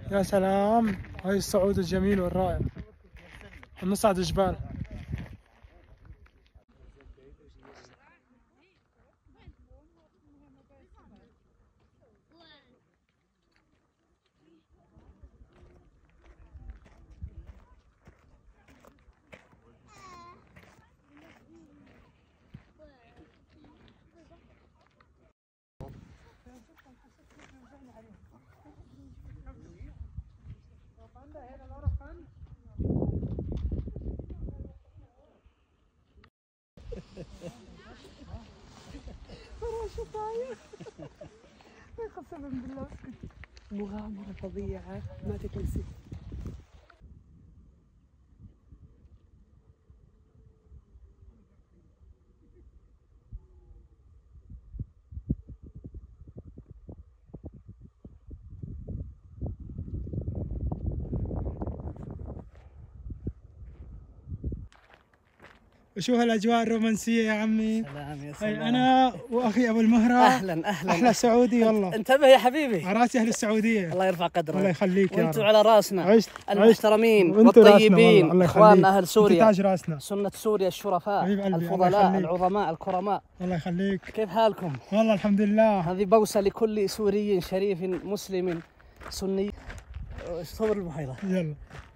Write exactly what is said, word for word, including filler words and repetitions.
يا سلام، هاي الصعود الجميل والرائع، نصعد جبال. قسما بالله مغامرة فظيعة ما تتنسي. وشوف الاجواء الرومانسيه يا عمي. سلام يا سلام. انا واخي ابو المهره. اهلا اهلا. احلى سعودي والله. انتبه يا حبيبي. عراسي اهل السعوديه. الله يرفع قدرك. الله يخليك يا رب. وانتم على راسنا. عشت المحترمين عشت. والطيبين اخواننا اهل سوريا. تاج راسنا. سنة سوريا الشرفاء الفضلاء العظماء الكرماء. الله يخليك. كيف حالكم؟ والله الحمد لله. هذه بوسة لكل سوري شريف مسلم سني. صور البحيرة. يلا.